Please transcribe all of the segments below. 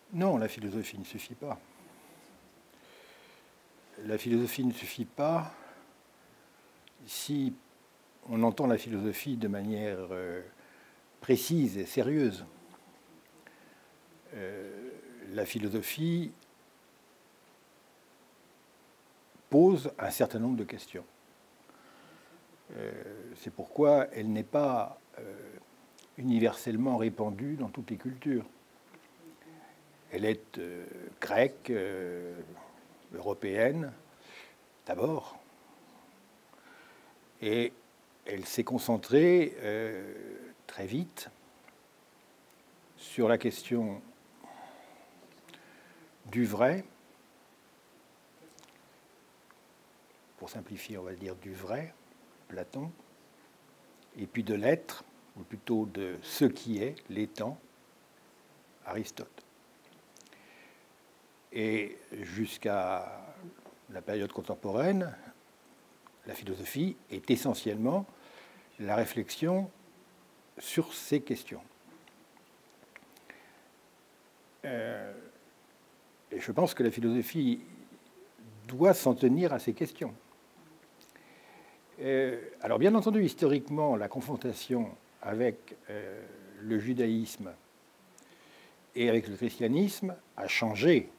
Non, la philosophie ne suffit pas. La philosophie ne suffit pas si on entend la philosophie de manière précise et sérieuse. La philosophie pose un certain nombre de questions. C'est pourquoi elle n'est pas universellement répandue dans toutes les cultures. Elle est grecque, européenne, d'abord, et elle s'est concentrée très vite sur la question du vrai, pour simplifier, on va dire du vrai, Platon, et puis de l'être, ou plutôt de ce qui est, l'étant, Aristote. Et jusqu'à la période contemporaine, la philosophie est essentiellement la réflexion sur ces questions. Et je pense que la philosophie doit s'en tenir à ces questions. Alors, bien entendu, historiquement, la confrontation avec le judaïsme et avec le christianisme a changé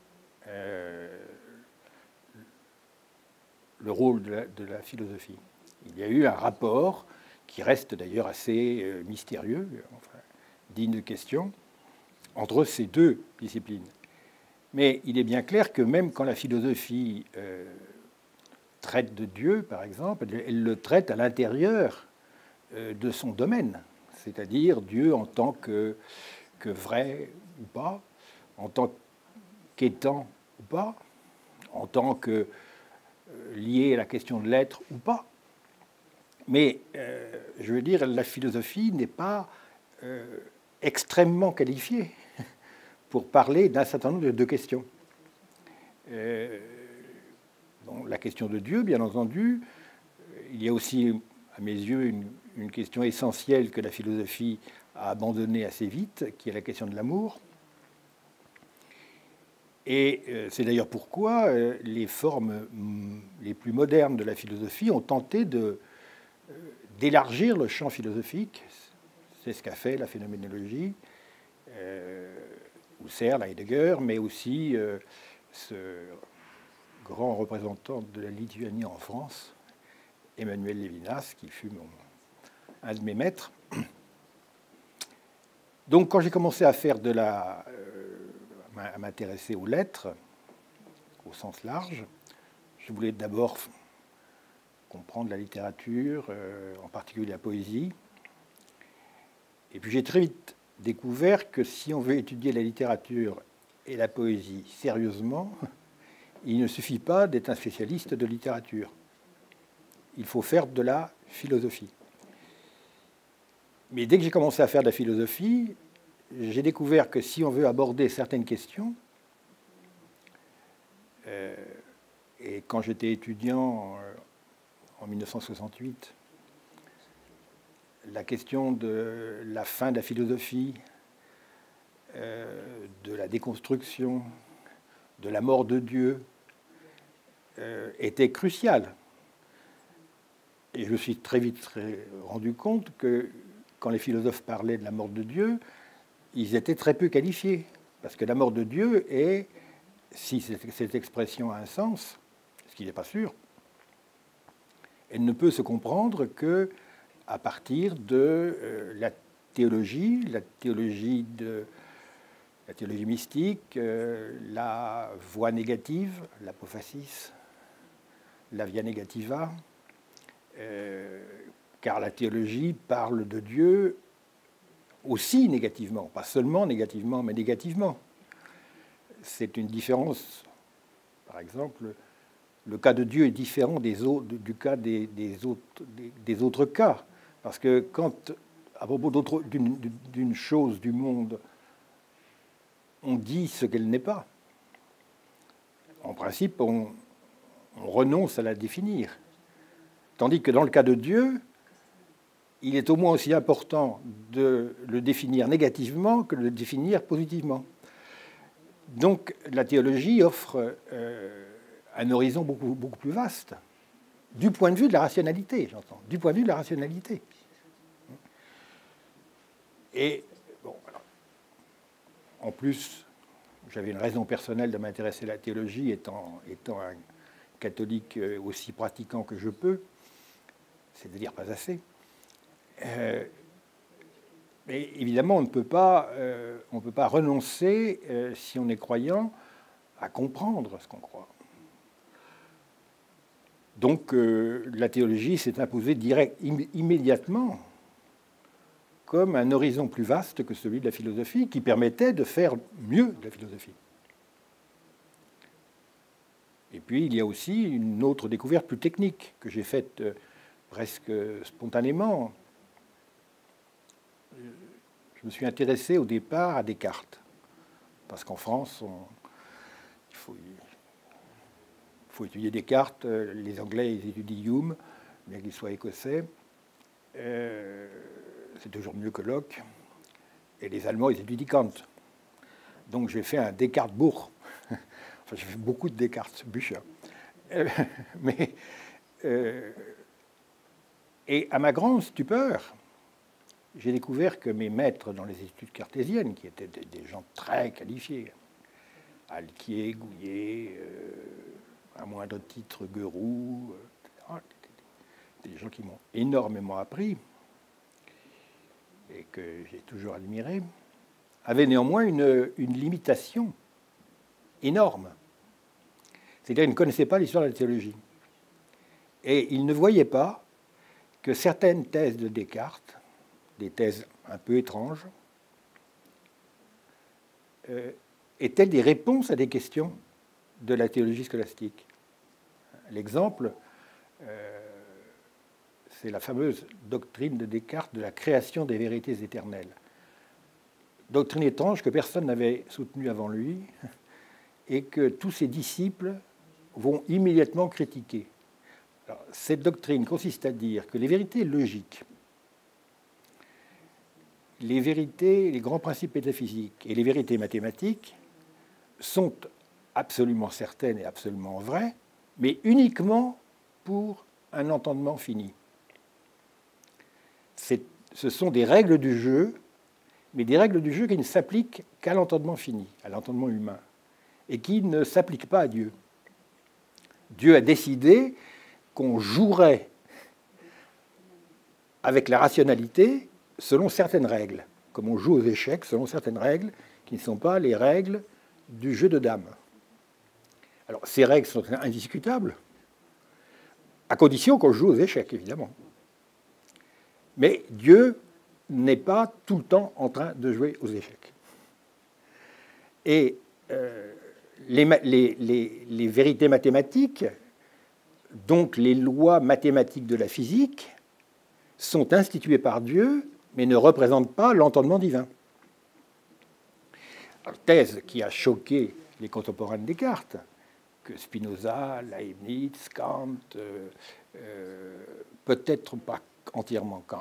le rôle de la philosophie. Il y a eu un rapport qui reste d'ailleurs assez mystérieux, enfin, digne de question, entre ces deux disciplines. Mais il est bien clair que même quand la philosophie traite de Dieu, par exemple, elle le traite à l'intérieur de son domaine, c'est-à-dire Dieu en tant que vrai ou pas, en tant qu'étant ou pas, en tant que lié à la question de l'être ou pas. Mais, je veux dire, la philosophie n'est pas extrêmement qualifiée pour parler d'un certain nombre de questions. Bon, la question de Dieu, bien entendu. Il y a aussi, à mes yeux, une question essentielle que la philosophie a abandonnée assez vite, qui est la question de l'amour. Et c'est d'ailleurs pourquoi les formes les plus modernes de la philosophie ont tenté d'élargir le champ philosophique. C'est ce qu'a fait la phénoménologie, Husserl, Heidegger, mais aussi ce grand représentant de la Lituanie en France, Emmanuel Levinas, qui fut un de mes maîtres. Donc, quand j'ai commencé à faire à m'intéresser aux lettres, au sens large, je voulais d'abord comprendre la littérature, en particulier la poésie. Et puis j'ai très vite découvert que si on veut étudier la littérature et la poésie sérieusement, il ne suffit pas d'être un spécialiste de littérature. Il faut faire de la philosophie. Mais dès que j'ai commencé à faire de la philosophie, j'ai découvert que si on veut aborder certaines questions, et quand j'étais étudiant en 1968, la question de la fin de la philosophie, de la déconstruction, de la mort de Dieu, était cruciale. Et je me suis très vite rendu compte que quand les philosophes parlaient de la mort de Dieu, ils étaient très peu qualifiés. Parce que la mort de Dieu est, si cette expression a un sens, ce qui n'est pas sûr, elle ne peut se comprendre qu'à partir de la théologie mystique, la voie négative, l'apophasis, la via negativa, car la théologie parle de Dieu aussi négativement, pas seulement négativement, mais négativement. C'est une différence. Par exemple, le cas de Dieu est différent du cas des autres cas. Parce que quand, à propos d'une chose du monde, on dit ce qu'elle n'est pas, en principe, on renonce à la définir. Tandis que dans le cas de Dieu, il est au moins aussi important de le définir négativement que de le définir positivement. Donc la théologie offre un horizon beaucoup plus vaste, du point de vue de la rationalité, j'entends, du point de vue de la rationalité. Et, bon, alors, en plus, j'avais une raison personnelle de m'intéresser à la théologie, étant un catholique aussi pratiquant que je peux, c'est-à-dire pas assez. Mais évidemment, on ne peut pas renoncer, si on est croyant, à comprendre ce qu'on croit. Donc, la théologie s'est imposée immédiatement comme un horizon plus vaste que celui de la philosophie, qui permettait de faire mieux de la philosophie. Et puis, il y a aussi une autre découverte plus technique que j'ai faite presque spontanément. Je me suis intéressé au départ à Descartes, parce qu'en France, il faut étudier Descartes. Les Anglais, ils étudient Hume, bien qu'il soit écossais. C'est toujours mieux que Locke. Et les Allemands, ils étudient Kant. Donc j'ai fait un Descartes-Bourg. Enfin, j'ai fait beaucoup de Descartes-Bücher. Et à ma grande stupeur, j'ai découvert que mes maîtres dans les études cartésiennes, qui étaient des gens très qualifiés, Alquier, Gouillet, à moindre titre Guéroult, des gens qui m'ont énormément appris et que j'ai toujours admiré, avaient néanmoins une limitation énorme. C'est-à-dire qu'ils ne connaissaient pas l'histoire de la théologie. Et ils ne voyaient pas que certaines thèses de Descartes, des thèses un peu étranges, étaient des réponses à des questions de la théologie scolastique. L'exemple, c'est la fameuse doctrine de Descartes de la création des vérités éternelles. Doctrine étrange que personne n'avait soutenue avant lui et que tous ses disciples vont immédiatement critiquer. Alors, cette doctrine consiste à dire que les vérités logiques, les vérités, les grands principes métaphysiques et les vérités mathématiques sont absolument certaines et absolument vraies, mais uniquement pour un entendement fini. Ce sont des règles du jeu, mais des règles du jeu qui ne s'appliquent qu'à l'entendement fini, à l'entendement humain, et qui ne s'appliquent pas à Dieu. Dieu a décidé qu'on jouerait avec la rationalité selon certaines règles, comme on joue aux échecs selon certaines règles qui ne sont pas les règles du jeu de dames. Alors, ces règles sont indiscutables, à condition qu'on joue aux échecs, évidemment. Mais Dieu n'est pas tout le temps en train de jouer aux échecs. Et les vérités mathématiques, donc les lois mathématiques de la physique, sont instituées par Dieu, mais ne représentent pas l'entendement divin. Alors, thèse qui a choqué les contemporains de Descartes, que Spinoza, Leibniz, Kant, peut-être pas entièrement Kant,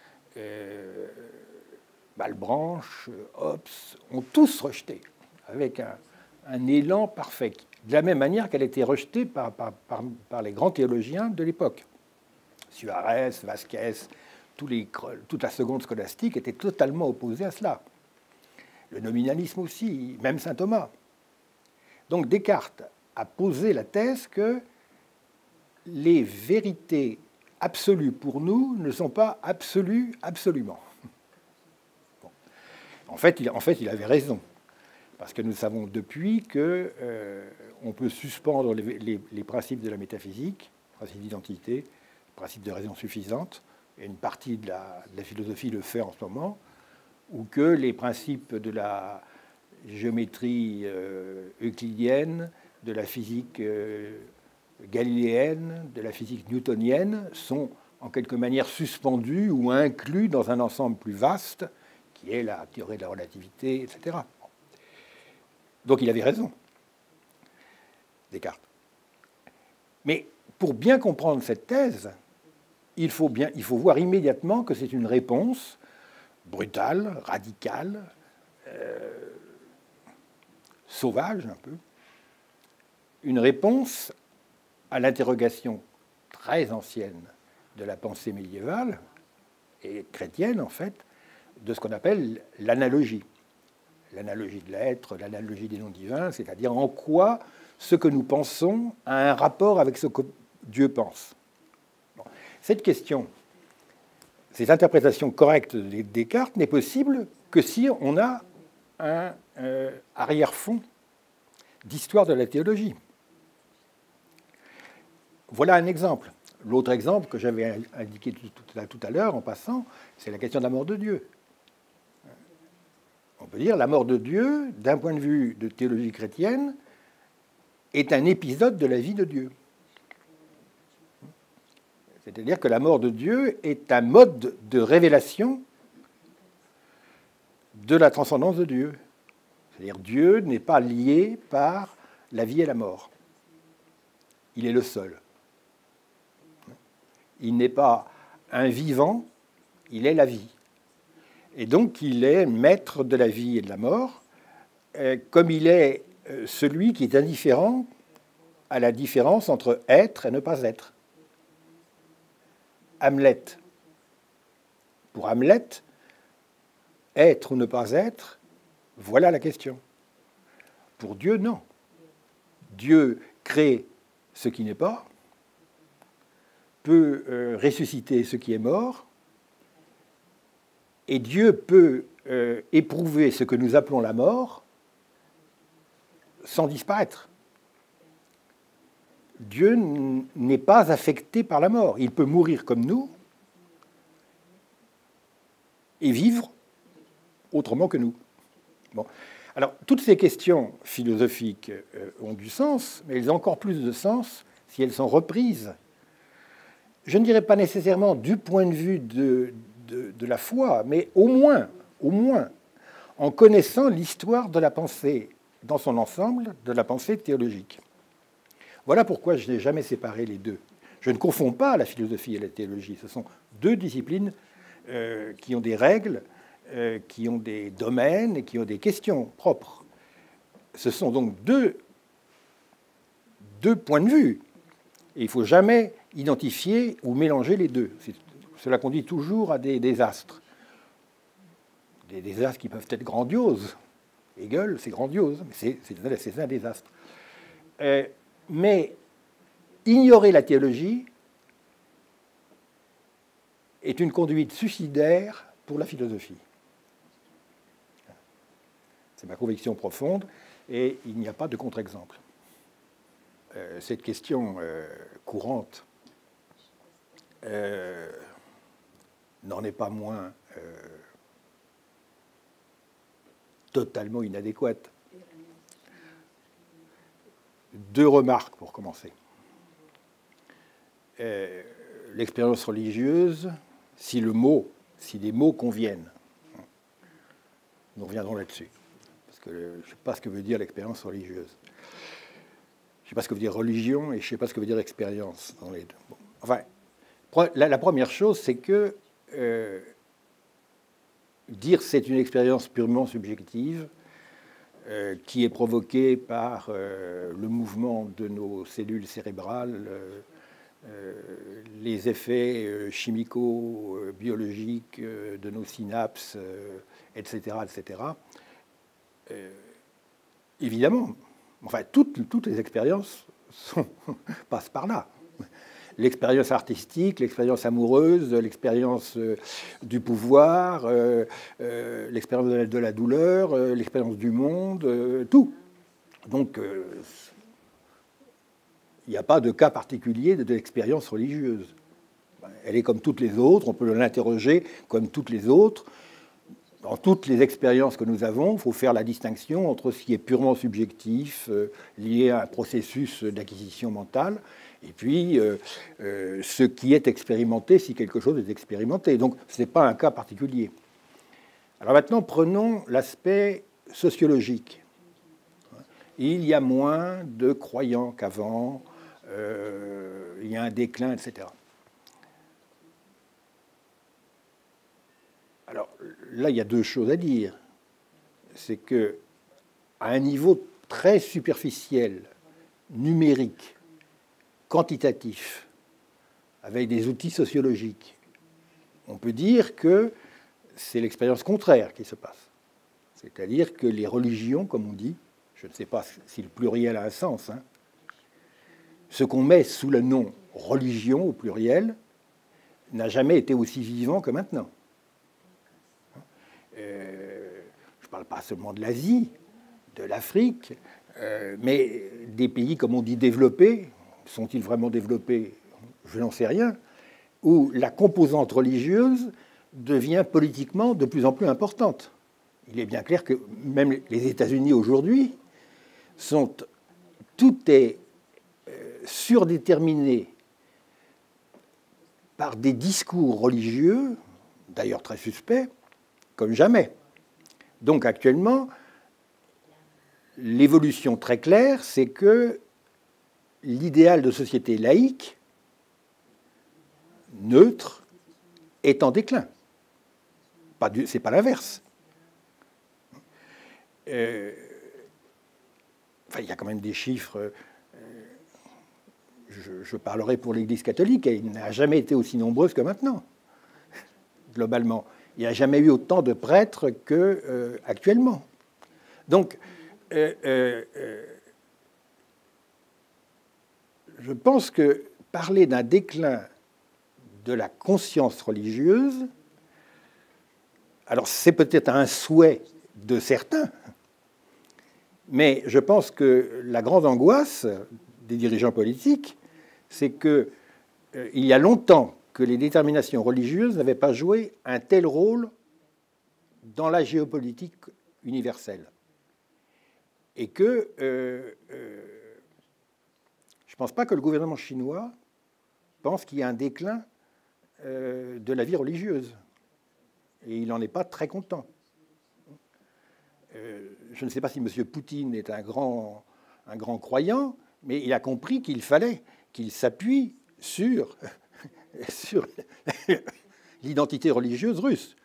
Malebranche, Hobbes, ont tous rejeté avec un élan parfait, de la même manière qu'elle a été rejetée par les grands théologiens de l'époque. Suarez, Vasquez, toute la seconde scolastique était totalement opposée à cela. Le nominalisme aussi, même saint Thomas. Donc Descartes a posé la thèse que les vérités absolues pour nous ne sont pas absolues absolument. Bon. En fait, il avait raison, parce que nous savons depuis qu'on peut suspendre les principes de la métaphysique, principe d'identité, principe de raison suffisante, et une partie de la philosophie le fait en ce moment, ou que les principes de la géométrie euclidienne, de la physique galiléenne, de la physique newtonienne sont en quelque manière suspendus ou inclus dans un ensemble plus vaste, qui est la théorie de la relativité, etc. Donc il avait raison, Descartes. Mais pour bien comprendre cette thèse, il faut voir immédiatement que c'est une réponse brutale, radicale, sauvage un peu, une réponse à l'interrogation très ancienne de la pensée médiévale et chrétienne, en fait, de ce qu'on appelle l'analogie. L'analogie de l'être, l'analogie des noms divins, c'est-à-dire en quoi ce que nous pensons a un rapport avec ce que Dieu pense. Bon. Cette question, cette interprétation correcte de Descartes n'est possible que si on a un arrière-fond d'histoire de la théologie. Voilà un exemple. L'autre exemple que j'avais indiqué tout à l'heure en passant, c'est la question de la mort de Dieu. On peut dire la mort de Dieu, d'un point de vue de théologie chrétienne, est un épisode de la vie de Dieu. C'est-à-dire que la mort de Dieu est un mode de révélation de la transcendance de Dieu. C'est-à-dire Dieu n'est pas lié par la vie et la mort. Il est le seul. Il n'est pas un vivant, il est la vie. Et donc il est maître de la vie et de la mort, comme il est celui qui est indifférent à la différence entre être et ne pas être. Hamlet. Pour Hamlet, être ou ne pas être, voilà la question. Pour Dieu, non. Dieu crée ce qui n'est pas, peut ressusciter ce qui est mort, et Dieu peut éprouver ce que nous appelons la mort sans disparaître. Dieu n'est pas affecté par la mort. Il peut mourir comme nous et vivre autrement que nous. Bon. Alors, toutes ces questions philosophiques ont du sens, mais elles ont encore plus de sens si elles sont reprises. Je ne dirais pas nécessairement du point de vue de la foi, mais au moins, en connaissant l'histoire de la pensée dans son ensemble, de la pensée théologique. Voilà pourquoi je n'ai jamais séparé les deux. Je ne confonds pas la philosophie et la théologie. Ce sont deux disciplines qui ont des règles, qui ont des domaines et qui ont des questions propres. Ce sont donc deux points de vue. Et il ne faut jamais identifier ou mélanger les deux. Cela conduit toujours à des désastres. Des désastres qui peuvent être grandioses. Hegel, c'est grandiose, mais c'est un désastre. Mais ignorer la théologie est une conduite suicidaire pour la philosophie. C'est ma conviction profonde, et il n'y a pas de contre-exemple. Cette question courante n'en est pas moins totalement inadéquate. Deux remarques pour commencer. L'expérience religieuse, si les mots conviennent, nous reviendrons là-dessus. Parce que je ne sais pas ce que veut dire l'expérience religieuse. Je ne sais pas ce que veut dire religion et je ne sais pas ce que veut dire expérience dans les deux. Bon. Enfin, la première chose, c'est que dire c'est une expérience purement subjective qui est provoquée par le mouvement de nos cellules cérébrales, les effets chimico-biologiques de nos synapses, etc., etc. Évidemment, enfin, toutes les expériences passent par là. L'expérience artistique, l'expérience amoureuse, l'expérience du pouvoir, l'expérience de la douleur, l'expérience du monde, tout. Donc, il n'y a pas de cas particulier de l'expérience religieuse. Elle est comme toutes les autres, on peut l'interroger comme toutes les autres. Dans toutes les expériences que nous avons, il faut faire la distinction entre ce qui est purement subjectif, lié à un processus d'acquisition mentale, et puis ce qui est expérimenté si quelque chose est expérimenté. Donc ce n'est pas un cas particulier. Alors maintenant, prenons l'aspect sociologique. Il y a moins de croyants qu'avant, il y a un déclin, etc. Alors là, il y a deux choses à dire. C'est que à un niveau très superficiel, numérique, quantitatif, avec des outils sociologiques, on peut dire que c'est l'expérience contraire qui se passe. C'est-à-dire que les religions, comme on dit, je ne sais pas si le pluriel a un sens, hein, ce qu'on met sous le nom religion au pluriel n'a jamais été aussi vivant que maintenant. Je ne parle pas seulement de l'Asie, de l'Afrique, mais des pays, comme on dit, développés. Sont-ils vraiment développés? Je n'en sais rien. Où la composante religieuse devient politiquement de plus en plus importante. Il est bien clair que même les États-Unis aujourd'hui tout est surdéterminé par des discours religieux, d'ailleurs très suspects, comme jamais. Donc actuellement, l'évolution très claire, c'est que l'idéal de société laïque, neutre, est en déclin. C'est pas l'inverse. Il y a quand même des chiffres. Je parlerai pour l'Église catholique, elle n'a jamais été aussi nombreuse que maintenant, globalement. Il n'y a jamais eu autant de prêtres qu'actuellement. Donc, je pense que parler d'un déclin de la conscience religieuse, alors c'est peut-être un souhait de certains, mais je pense que la grande angoisse des dirigeants politiques, c'est qu'il y a longtemps que les déterminations religieuses n'avaient pas joué un tel rôle dans la géopolitique universelle. Et que je ne pense pas que le gouvernement chinois pense qu'il y a un déclin de la vie religieuse. Et il n'en est pas très content. Je ne sais pas si M. Poutine est un grand croyant, mais il a compris qu'il fallait qu'il s'appuie sur l'identité religieuse russe.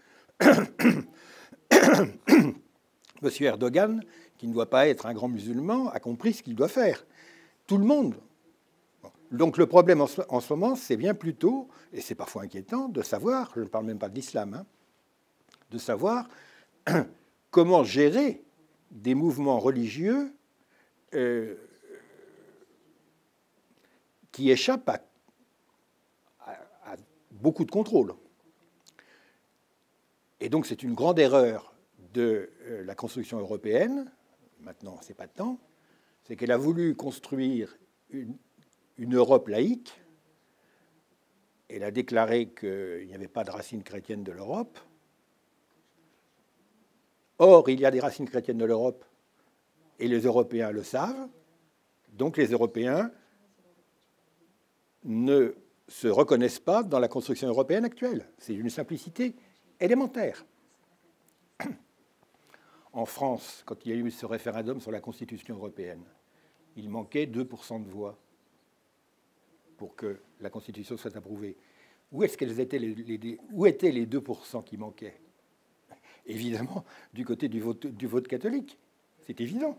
M. Erdogan, qui ne doit pas être un grand musulman, a compris ce qu'il doit faire. Tout le monde. Donc le problème en ce moment, c'est bien plutôt, et c'est parfois inquiétant, de savoir, je ne parle même pas de l'islam, hein, de savoir comment gérer des mouvements religieux qui échappent à beaucoup de contrôle. Et donc c'est une grande erreur de la construction européenne, maintenant c'est pas de temps, c'est qu'elle a voulu construire une Europe laïque. Elle a déclaré qu'il n'y avait pas de racines chrétiennes de l'Europe. Or, il y a des racines chrétiennes de l'Europe, et les Européens le savent. Donc les Européens ne se reconnaissent pas dans la construction européenne actuelle. C'est une simplicité élémentaire. En France, quand il y a eu ce référendum sur la Constitution européenne, il manquait 2% de voix pour que la Constitution soit approuvée. Où étaient les 2% qui manquaient? Évidemment, du côté du vote catholique. C'est évident.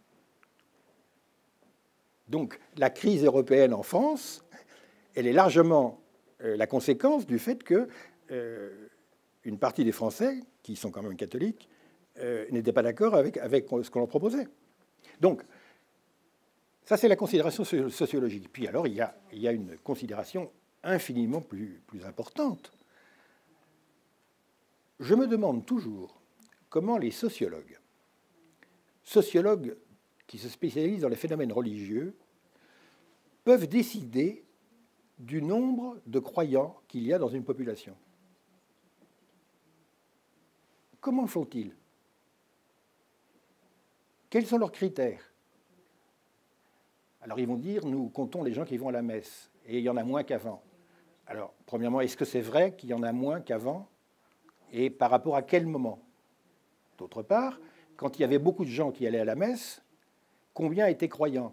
Donc, la crise européenne en France, elle est largement la conséquence du fait que une partie des Français, qui sont quand même catholiques, n'étaient pas d'accord avec ce qu'on leur proposait. Donc, ça, c'est la considération sociologique. Puis alors, il y a une considération infiniment plus importante. Je me demande toujours comment les sociologues qui se spécialisent dans les phénomènes religieux peuvent décider du nombre de croyants qu'il y a dans une population. Comment font-ils? Quels sont leurs critères? Alors ils vont dire, nous comptons les gens qui vont à la messe, et il y en a moins qu'avant. Alors, premièrement, est-ce que c'est vrai qu'il y en a moins qu'avant? Et par rapport à quel moment? D'autre part, quand il y avait beaucoup de gens qui allaient à la messe, combien étaient croyants?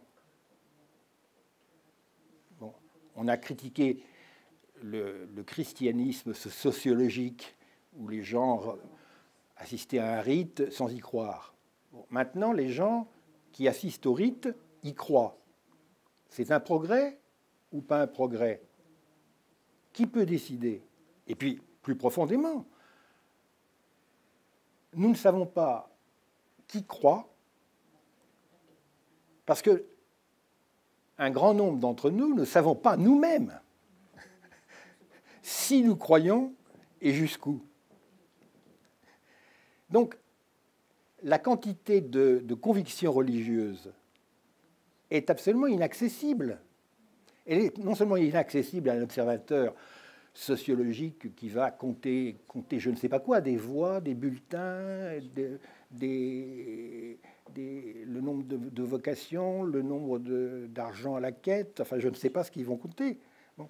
Bon, on a critiqué le christianisme sociologique, où les gens assistaient à un rite sans y croire. Bon, maintenant, les gens qui assiste au rite y croit. C'est un progrès ou pas un progrès? Qui peut décider? Et puis, plus profondément, nous ne savons pas qui croit, parce que un grand nombre d'entre nous ne savons pas nous-mêmes si nous croyons et jusqu'où. Donc, la quantité de convictions religieuses est absolument inaccessible. Elle est non seulement inaccessible à un observateur sociologique qui va compter je ne sais pas quoi, des voix, des bulletins, le nombre de vocations, le nombre d'argent à la quête, enfin je ne sais pas ce qu'ils vont compter. Bon.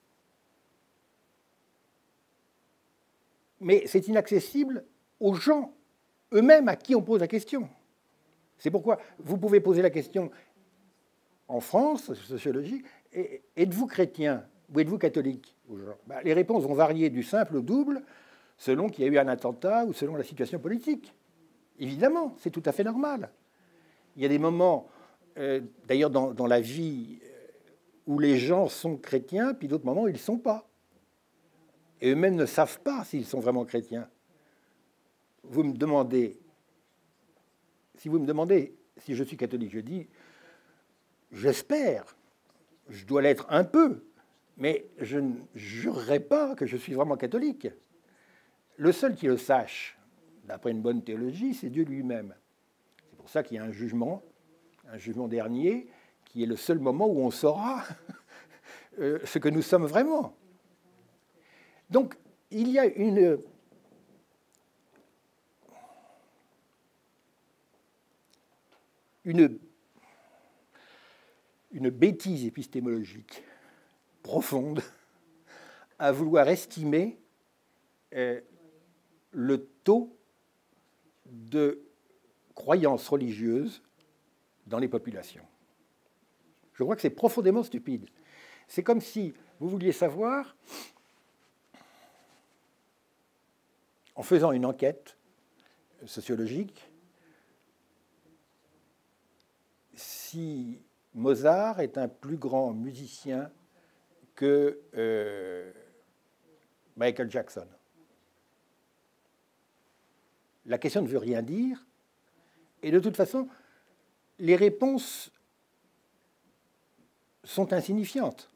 Mais c'est inaccessible aux gens eux-mêmes à qui on pose la question. C'est pourquoi vous pouvez poser la question en France, sociologie, êtes-vous chrétien ou êtes-vous catholique? Les réponses vont varier du simple au double selon qu'il y a eu un attentat ou selon la situation politique. Évidemment, c'est tout à fait normal. Il y a des moments, d'ailleurs dans la vie, où les gens sont chrétiens, puis d'autres moments où ils ne le sont pas. Et eux-mêmes ne savent pas s'ils sont vraiment chrétiens. Vous me demandez, si vous me demandez si je suis catholique, je dis, j'espère, je dois l'être un peu, mais je ne jurerai pas que je suis vraiment catholique. Le seul qui le sache, d'après une bonne théologie, c'est Dieu lui-même. C'est pour ça qu'il y a un jugement dernier, qui est le seul moment où on saura ce que nous sommes vraiment. Donc, il y a une bêtise épistémologique profonde à vouloir estimer le taux de croyances religieuses dans les populations. Je crois que c'est profondément stupide. C'est comme si vous vouliez savoir, en faisant une enquête sociologique, si Mozart est un plus grand musicien que Michael Jackson. La question ne veut rien dire, et de toute façon, les réponses sont insignifiantes.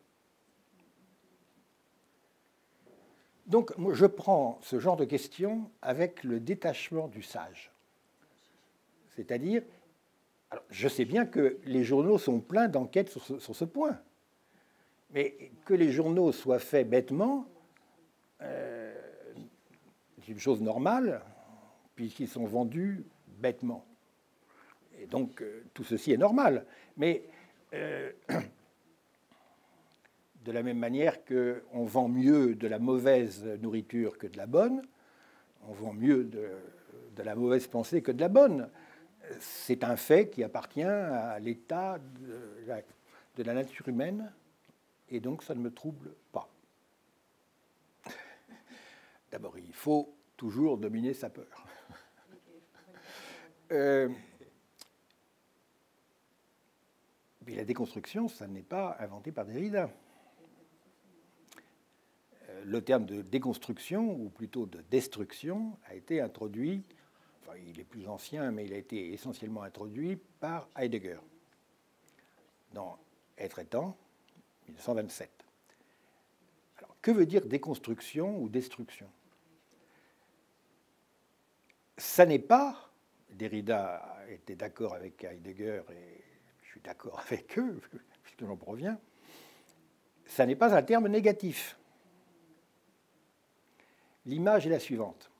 Donc, moi, je prends ce genre de questions avec le détachement du sage. C'est-à-dire, alors, je sais bien que les journaux sont pleins d'enquêtes sur ce point, mais que les journaux soient faits bêtement, c'est une chose normale, puisqu'ils sont vendus bêtement. Et donc, tout ceci est normal. Mais de la même manière qu'on vend mieux de la mauvaise nourriture que de la bonne, on vend mieux de la mauvaise pensée que de la bonne. C'est un fait qui appartient à l'état de la nature humaine, et donc ça ne me trouble pas. D'abord, il faut toujours dominer sa peur. Mais la déconstruction, ça n'est pas inventé par Derrida. Le terme de déconstruction, ou plutôt de destruction, a été introduit, enfin il est plus ancien, mais il a été essentiellement introduit par Heidegger, dans Être et temps, 1927. Alors, que veut dire déconstruction ou destruction? Ça n'est pas, Derrida était d'accord avec Heidegger, et je suis d'accord avec eux, puisque j'en proviens, ça n'est pas un terme négatif. L'image est la suivante.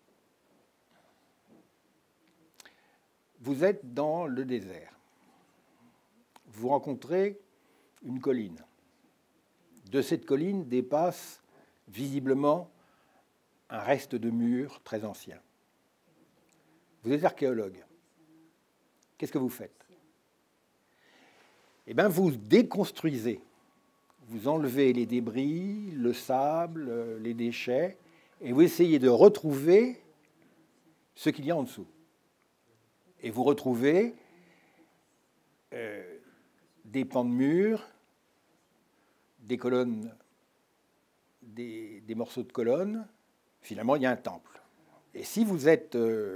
Vous êtes dans le désert. Vous rencontrez une colline. De cette colline dépasse visiblement un reste de mur très ancien. Vous êtes archéologue. Qu'est-ce que vous faites? Eh bien, vous déconstruisez. Vous enlevez les débris, le sable, les déchets, et vous essayez de retrouver ce qu'il y a en dessous. Et vous retrouvez des pans de mur, des colonnes, des morceaux de colonnes. Finalement, il y a un temple. Et si vous êtes...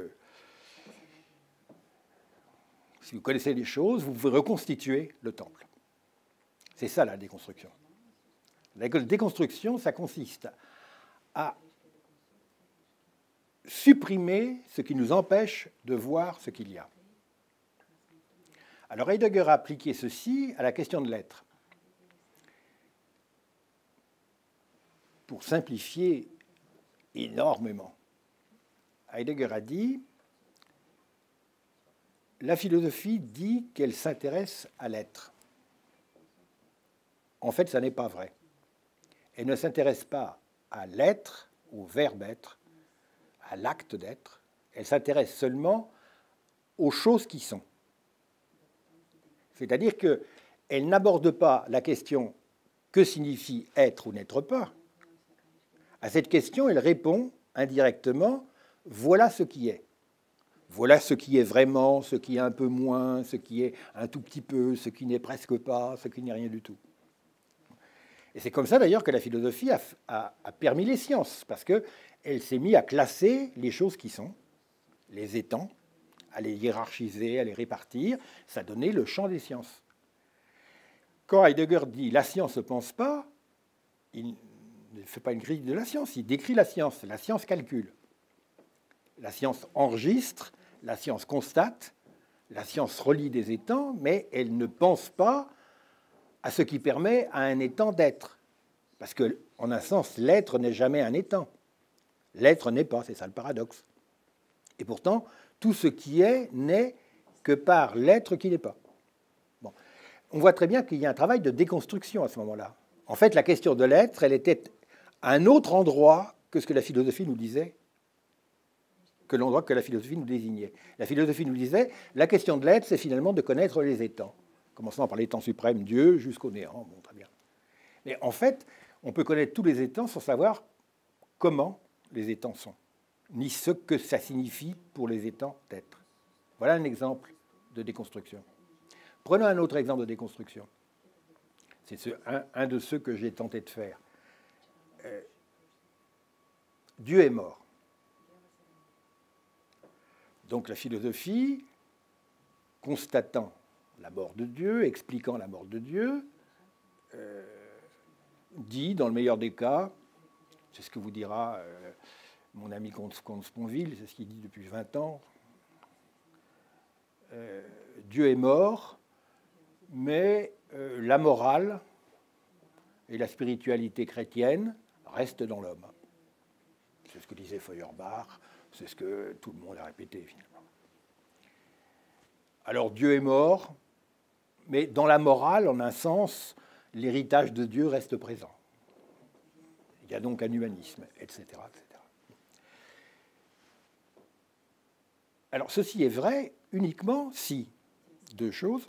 si vous connaissez les choses, vous pouvez reconstituer le temple. C'est ça la déconstruction. La déconstruction, ça consiste à supprimer ce qui nous empêche de voir ce qu'il y a. Alors Heidegger a appliqué ceci à la question de l'être. Pour simplifier énormément, Heidegger a dit « La philosophie dit qu'elle s'intéresse à l'être. En fait, ça n'est pas vrai. Elle ne s'intéresse pas à l'être, au verbe être, à l'acte d'être. Elle s'intéresse seulement aux choses qui sont. C'est-à-dire qu'elle n'aborde pas la question « que signifie être ou n'être pas ?» À cette question, elle répond indirectement « voilà ce qui est ». Voilà ce qui est vraiment, ce qui est un peu moins, ce qui est un tout petit peu, ce qui n'est presque pas, ce qui n'est rien du tout. Et c'est comme ça d'ailleurs que la philosophie a permis les sciences, parce qu'elle s'est mise à classer les choses qui sont, les étangs, à les hiérarchiser, à les répartir. Ça donnait le champ des sciences. Quand Heidegger dit « la science ne pense pas », il ne fait pas une grille de la science, il décrit la science calcule. La science enregistre, la science constate, la science relie des étangs, mais elle ne pense pas à ce qui permet à un étang d'être. Parce que, en un sens, l'être n'est jamais un étang. L'être n'est pas, c'est ça le paradoxe. Et pourtant, tout ce qui est n'est que par l'être qui n'est pas. Bon. On voit très bien qu'il y a un travail de déconstruction à ce moment-là. En fait, la question de l'être, elle était à un autre endroit que ce que la philosophie nous disait, que l'endroit que la philosophie nous désignait. La philosophie nous disait, la question de l'être, c'est finalement de connaître les étangs, commençant par l'étang suprême, Dieu, jusqu'au néant. Bon, très bien. Mais en fait, on peut connaître tous les étangs sans savoir comment les étangs sont, ni ce que ça signifie pour les étangs d'être. Voilà un exemple de déconstruction. Prenons un autre exemple de déconstruction. C'est un de ceux que j'ai tenté de faire. Dieu est mort. Donc la philosophie, constatant la mort de Dieu, expliquant la mort de Dieu, dit, dans le meilleur des cas, c'est ce que vous dira mon ami Comte Sponville, c'est ce qu'il dit depuis 20 ans, Dieu est mort, mais la morale et la spiritualité chrétienne restent dans l'homme. C'est ce que disait Feuerbach, c'est ce que tout le monde a répété finalement. Alors Dieu est mort, mais dans la morale, en un sens, l'héritage de Dieu reste présent. Il y a donc un humanisme, etc., etc. Alors ceci est vrai uniquement si, deux choses,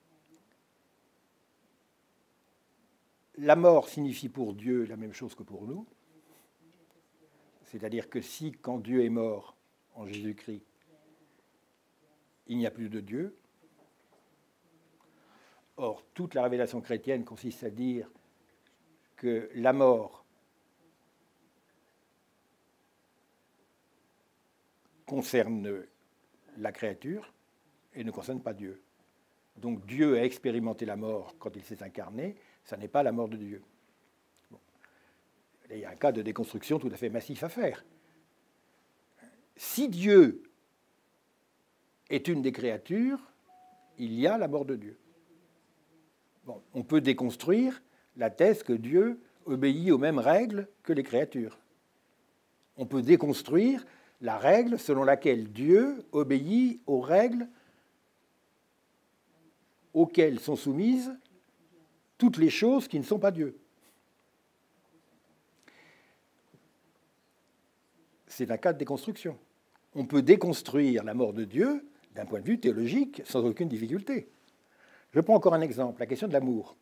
la mort signifie pour Dieu la même chose que pour nous, c'est-à-dire que si, quand Dieu est mort en Jésus-Christ, il n'y a plus de Dieu. Or, toute la révélation chrétienne consiste à dire que la mort concerne la créature et ne concerne pas Dieu. Donc Dieu a expérimenté la mort quand il s'est incarné, ça n'est pas la mort de Dieu. Bon. Là, il y a un cas de déconstruction tout à fait massif à faire. Si Dieu est une des créatures, il y a la mort de Dieu. Bon, on peut déconstruire la thèse que Dieu obéit aux mêmes règles que les créatures. On peut déconstruire la règle selon laquelle Dieu obéit aux règles auxquelles sont soumises toutes les choses qui ne sont pas Dieu. C'est un cas de déconstruction. On peut déconstruire la mort de Dieu d'un point de vue théologique sans aucune difficulté. Je prends encore un exemple, la question de l'amour.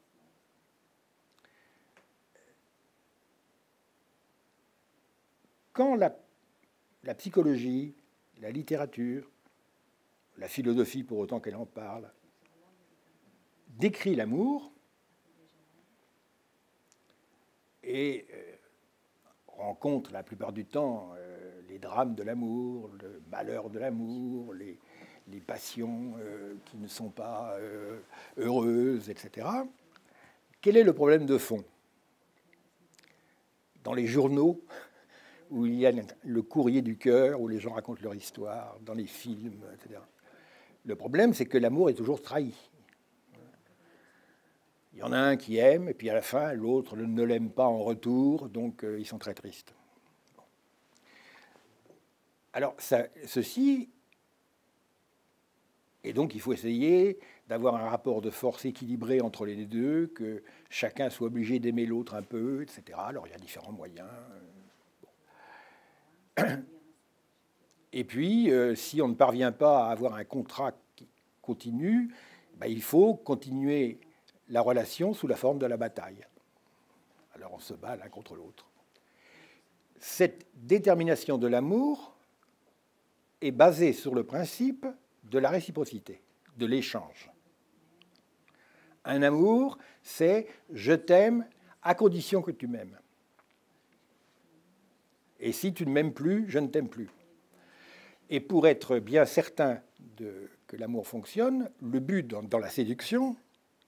Quand la psychologie, la littérature, la philosophie pour autant qu'elle en parle, décrit l'amour et rencontre la plupart du temps les drames de l'amour, le malheur de l'amour, les passions qui ne sont pas heureuses, etc. Quel est le problème de fond? Dans les journaux, où il y a le courrier du cœur, où les gens racontent leur histoire, dans les films, etc. Le problème, c'est que l'amour est toujours trahi. Il y en a un qui aime, et puis à la fin, l'autre ne l'aime pas en retour, donc ils sont très tristes. Alors, ceci, et donc il faut essayer d'avoir un rapport de force équilibré entre les deux, que chacun soit obligé d'aimer l'autre un peu, etc. Alors, il y a différents moyens. Et puis, si on ne parvient pas à avoir un contrat qui continue, ben, il faut continuer la relation sous la forme de la bataille. Alors on se bat l'un contre l'autre. Cette détermination de l'amour est basée sur le principe de la réciprocité, de l'échange. Un amour, c'est « je t'aime à condition que tu m'aimes ». Et si tu ne m'aimes plus, je ne t'aime plus. Et pour être bien certain que l'amour fonctionne, le but dans la séduction,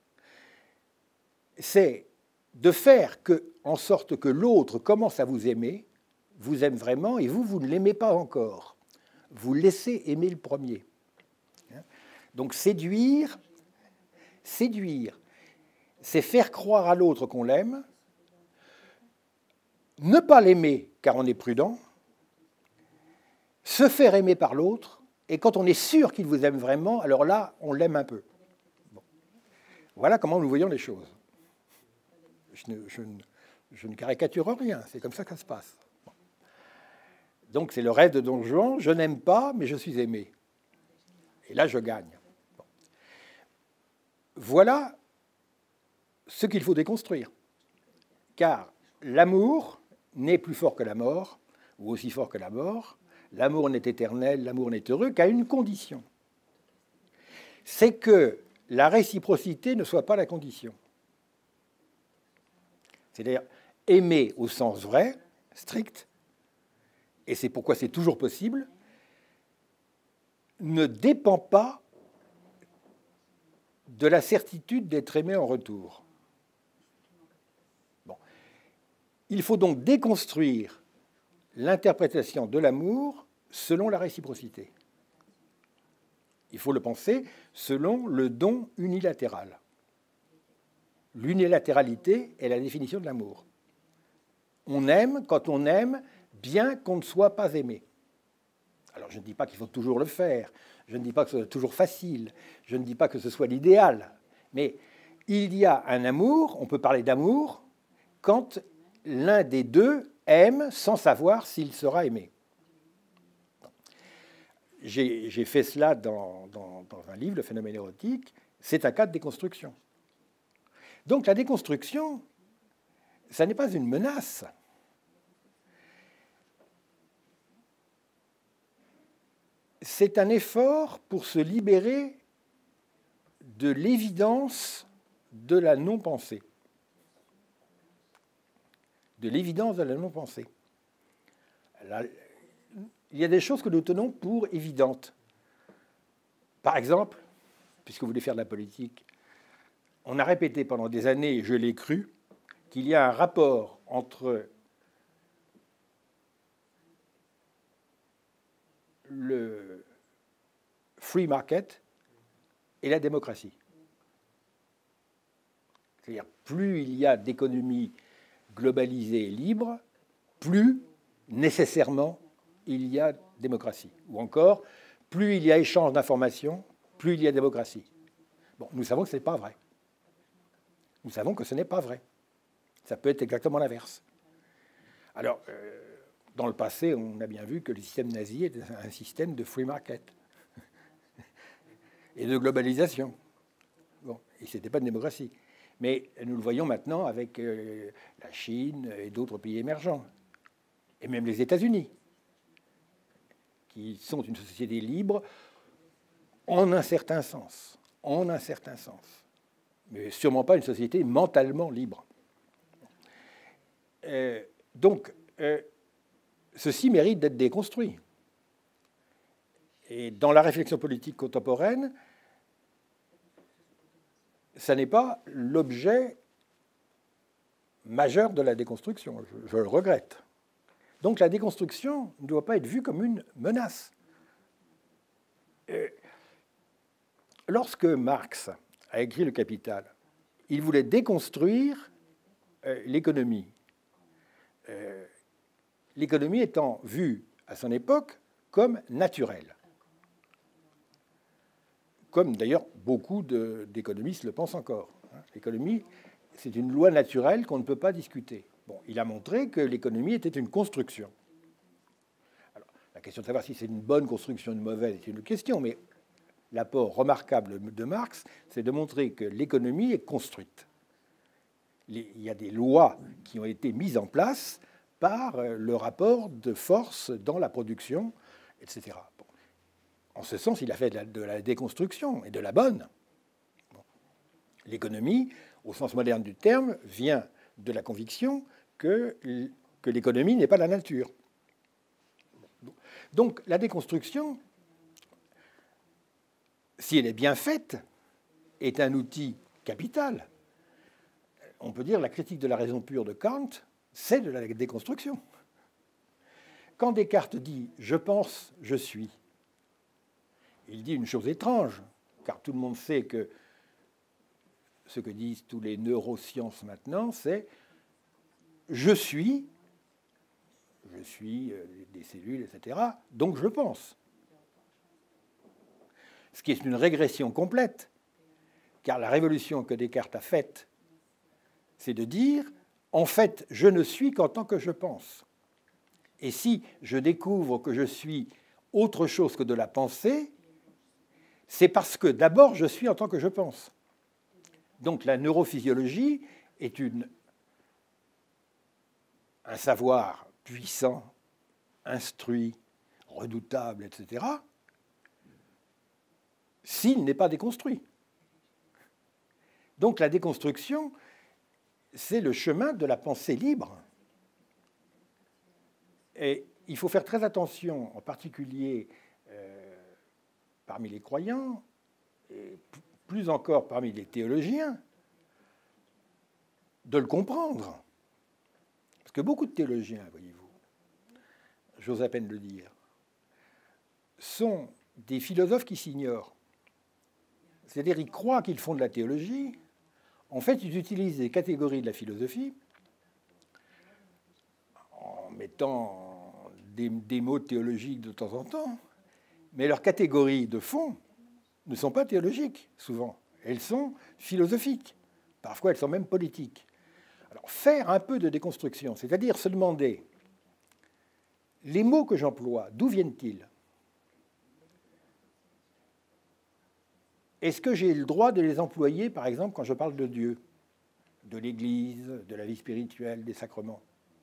c'est de faire en sorte que l'autre commence à vous aime vraiment, et vous ne l'aimez pas encore. Vous laissez aimer le premier. Donc séduire, c'est faire croire à l'autre qu'on l'aime, ne pas l'aimer car on est prudent, se faire aimer par l'autre, et quand on est sûr qu'il vous aime vraiment, alors là, on l'aime un peu. Bon. Voilà comment nous voyons les choses. Je ne caricature rien, c'est comme ça que ça se passe. Bon. Donc c'est le rêve de Don Juan, je n'aime pas, mais je suis aimé. Et là, je gagne. Bon. Voilà ce qu'il faut déconstruire. Car l'amour n'est plus fort que la mort, ou aussi fort que la mort. L'amour n'est éternel, l'amour n'est heureux qu'à une condition. C'est que la réciprocité ne soit pas la condition. C'est-à-dire aimer au sens vrai, strict, et c'est pourquoi c'est toujours possible, ne dépend pas de la certitude d'être aimé en retour. Bon. Il faut donc déconstruire l'interprétation de l'amour selon la réciprocité. Il faut le penser selon le don unilatéral. L'unilatéralité est la définition de l'amour. On aime quand on aime, bien qu'on ne soit pas aimé. Alors je ne dis pas qu'il faut toujours le faire, je ne dis pas que ce soit toujours facile, je ne dis pas que ce soit l'idéal, mais il y a un amour, on peut parler d'amour, quand l'un des deux aime sans savoir s'il sera aimé. J'ai fait cela dans un livre, Le phénomène érotique, c'est un cas de déconstruction. Donc la déconstruction, ça n'est pas une menace. C'est un effort pour se libérer de l'évidence de la non-pensée. De l'évidence de la non-pensée. Il y a des choses que nous tenons pour évidentes. Par exemple, puisque vous voulez faire de la politique, on a répété pendant des années, et je l'ai cru, qu'il y a un rapport entre le free market et la démocratie. C'est-à-dire, plus il y a d'économies globalisées et libres, plus nécessairement il y a démocratie. Ou encore, plus il y a échange d'informations, plus il y a démocratie. Bon, nous savons que ce n'est pas vrai. Nous savons que ce n'est pas vrai. Ça peut être exactement l'inverse. Alors, dans le passé, on a bien vu que le système nazi était un système de free market et de globalisation. Bon, et ce n'était pas de démocratie. Mais nous le voyons maintenant avec la Chine et d'autres pays émergents, et même les États-Unis, qui sont une société libre en un certain sens. En un certain sens. mais sûrement pas une société mentalement libre. Donc, ceci mérite d'être déconstruit. Et dans la réflexion politique contemporaine, ça n'est pas l'objet majeur de la déconstruction. Je le regrette. Donc la déconstruction ne doit pas être vue comme une menace. Lorsque Marx a écrit Le Capital, il voulait déconstruire l'économie. L'économie étant vue à son époque comme naturelle. Comme d'ailleurs beaucoup d'économistes le pensent encore. L'économie, c'est une loi naturelle qu'on ne peut pas discuter. Bon, il a montré que l'économie était une construction. Alors, la question de savoir si c'est une bonne construction ou une mauvaise est une question, mais l'apport remarquable de Marx, c'est de montrer que l'économie est construite. Il y a des lois qui ont été mises en place par le rapport de force dans la production, etc. Bon. En ce sens, il a fait de la déconstruction, et de la bonne. Bon. L'économie, au sens moderne du terme, vient de la conviction que l'économie n'est pas la nature. Donc la déconstruction, si elle est bien faite, est un outil capital. On peut dire la critique de la raison pure de Kant, c'est de la déconstruction. Quand Descartes dit « je pense, je suis », il dit une chose étrange, car tout le monde sait que ce que disent tous les neurosciences maintenant, c'est « je suis des cellules, etc., donc je pense ». Ce qui est une régression complète, car la révolution que Descartes a faite, c'est de dire « en fait, je ne suis qu'en tant que je pense ». Et si je découvre que je suis autre chose que de la pensée, c'est parce que d'abord je suis en tant que je pense. Donc la neurophysiologie est un savoir puissant, instruit, redoutable, etc., s'il n'est pas déconstruit. Donc la déconstruction, c'est le chemin de la pensée libre. Et il faut faire très attention, en particulier parmi les croyants, et plus encore parmi les théologiens, de le comprendre. Parce que beaucoup de théologiens, voyez-vous, j'ose à peine le dire, sont des philosophes qui s'ignorent. C'est-à-dire, ils croient qu'ils font de la théologie. En fait, ils utilisent des catégories de la philosophie en mettant des mots théologiques de temps en temps, mais leurs catégories de fond ne sont pas théologiques, souvent. Elles sont philosophiques. Parfois, elles sont même politiques. Alors, faire un peu de déconstruction, c'est-à-dire se demander, les mots que j'emploie, d'où viennent-ils? Est-ce que j'ai le droit de les employer, par exemple, quand je parle de Dieu, de l'Église, de la vie spirituelle, des sacrements?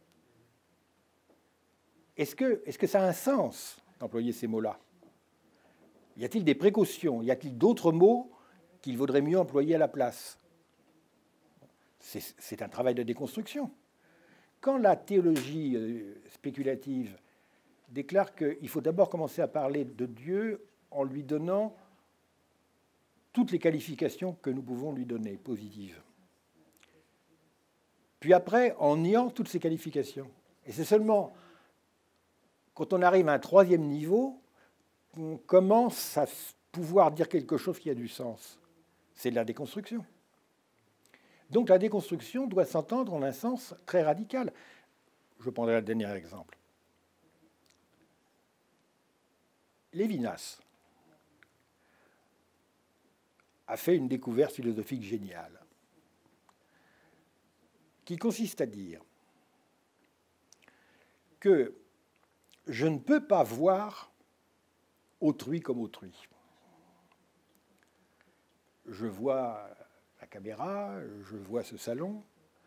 Est-ce que ça a un sens d'employer ces mots-là? Y a-t-il des précautions? Y a-t-il d'autres mots qu'il vaudrait mieux employer à la place? C'est un travail de déconstruction. Quand la théologie spéculative déclare qu'il faut d'abord commencer à parler de Dieu en lui donnant toutes les qualifications que nous pouvons lui donner, positives. Puis après, en niant toutes ces qualifications. Et c'est seulement quand on arrive à un troisième niveau qu'on commence à pouvoir dire quelque chose qui a du sens. C'est de la déconstruction. Donc la déconstruction doit s'entendre en un sens très radical. Je prendrai le dernier exemple. Lévinas a fait une découverte philosophique géniale qui consiste à dire que je ne peux pas voir autrui comme autrui. Je vois la caméra, je vois ce salon,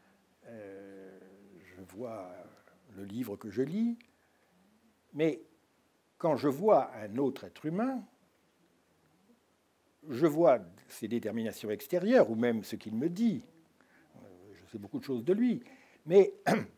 je vois le livre que je lis, mais quand je vois un autre être humain, je vois ses déterminations extérieures, ou même ce qu'il me dit. Je sais beaucoup de choses de lui. Mais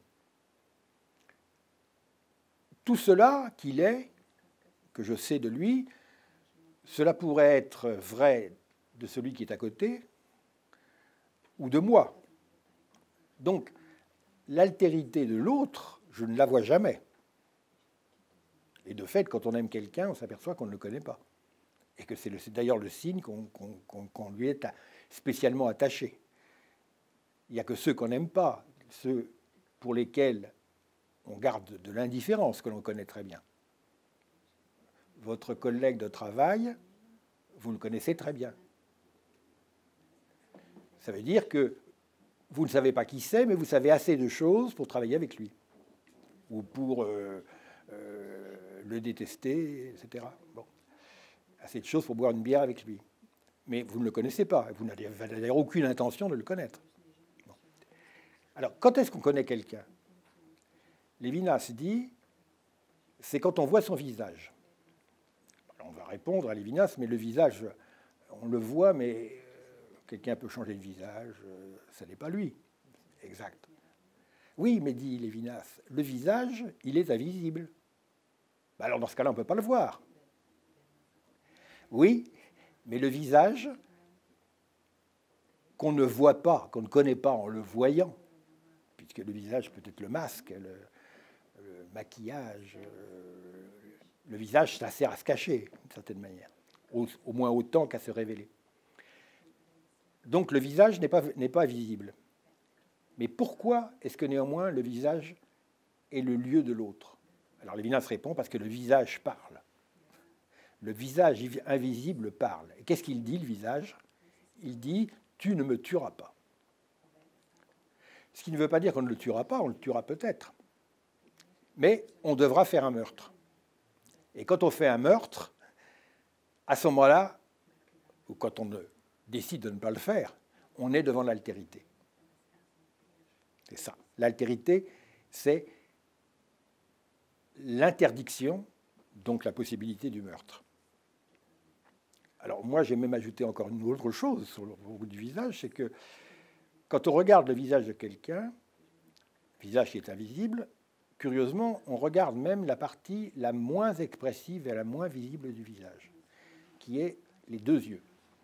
tout cela qu'il est, que je sais de lui, cela pourrait être vrai de celui qui est à côté ou de moi. Donc, l'altérité de l'autre, je ne la vois jamais. Et de fait, quand on aime quelqu'un, on s'aperçoit qu'on ne le connaît pas. Et que c'est d'ailleurs le signe qu'on lui est spécialement attaché. Il n'y a que ceux qu'on n'aime pas, ceux pour lesquels on garde de l'indifférence, que l'on connaît très bien. Votre collègue de travail, vous le connaissez très bien. Ça veut dire que vous ne savez pas qui c'est, mais vous savez assez de choses pour travailler avec lui. Ou pour le détester, etc. Bon. Assez de choses pour boire une bière avec lui. Mais vous ne le connaissez pas. Vous n'avez d'ailleurs aucune intention de le connaître. Bon. Alors, quand est-ce qu'on connaît quelqu'un? Lévinas dit, c'est quand on voit son visage. Alors, on va répondre à Lévinas, mais le visage, on le voit, mais quelqu'un peut changer de visage, ça n'est pas lui. Exact. Oui, mais dit Lévinas, le visage, il est invisible. Alors, dans ce cas-là, on ne peut pas le voir. Oui, mais le visage qu'on ne voit pas, qu'on ne connaît pas en le voyant, puisque le visage peut être le masque, le maquillage, le visage, ça sert à se cacher, d'une certaine manière, au moins autant qu'à se révéler. Donc le visage n'est pas visible. Mais pourquoi est-ce que néanmoins le visage est le lieu de l'autre? Alors Lévinas répond parce que le visage parle. Le visage invisible parle. Et qu'est-ce qu'il dit, le visage? Il dit « tu ne me tueras pas ». Ce qui ne veut pas dire qu'on ne le tuera pas, on le tuera peut-être. Mais on devra faire un meurtre. Et quand on fait un meurtre, à ce moment-là, ou quand on décide de ne pas le faire, on est devant l'altérité. C'est ça. L'altérité, c'est l'interdiction, donc la possibilité du meurtre. Alors moi, j'ai même ajouté encore une autre chose sur le bout du visage, c'est que quand on regarde le visage de quelqu'un, visage qui est invisible, curieusement, on regarde même la partie la moins expressive et la moins visible du visage, qui est les deux yeux.